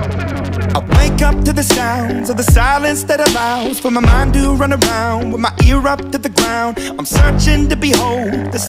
I wake up to the sounds of the silence that allows for my mind to run around with my ear up to the ground. I'm searching to behold the